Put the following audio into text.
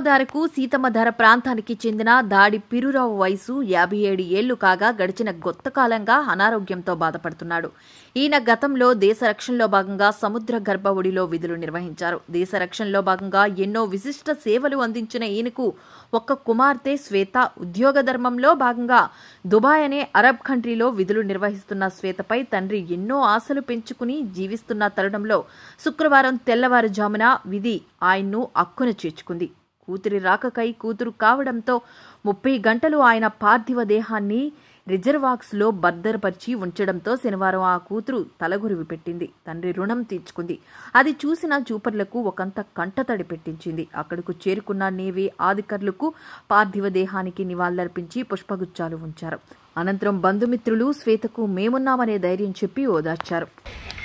సీతమ్మధారకు సీతమ్మధార ప్రాంతానికి చెందిన దాడి పిరురావు వయసు 57 ఏళ్లు కాగా గడిచిన కొంతకాలంగా అనారోగ్యంతో బాధపడుతున్నాడు. ఈయన గతంలో దేశ రక్షణలో భాగంగా సముద్ర గర్భ ఒడిలో విధులు నిర్వహించారు. దేశ రక్షణలో భాగంగా ఎన్నో విశిష్ట సేవలు అందించిన ఈయనకు ఒక్క కుమార్తె శ్వేత. ఉద్యోగ ధర్మంలో భాగంగా దుబాయ్ అనే అరబ్ కంట్రీలో విధులు నిర్వహిస్తున్న శ్వేతపై తండ్రి ఎన్నో ఆశలు పెంచుకుని జీవిస్తున్న తరుణంలో శుక్రవారం తెల్లవారుజామున విధి ఆయన్ను అక్కున చేర్చుకుంది. కూతురి రాకకై కూతురు కావడంతో 30 గంటలు ఆయన పార్థివ దేహాన్ని రిజర్వాక్స్లో భద్రపరిచి ఉంచడంతో శనివారం ఆ కూతురు తలగురివి పెట్టింది. తండ్రి రుణం తీర్చుకుంది. అది చూసిన చూపర్లకు ఒకంత కంటతడి పెట్టించింది. అక్కడకు చేరుకున్న నేవీ అధికారులకు పార్థివ దేహానికి నివాళులర్పించి పుష్పగుచ్చాలు ఉంచారు. అనంతరం బంధుమిత్రులు శ్వేతకు మేమున్నామనే ధైర్యం చెప్పి ఓదార్చారు.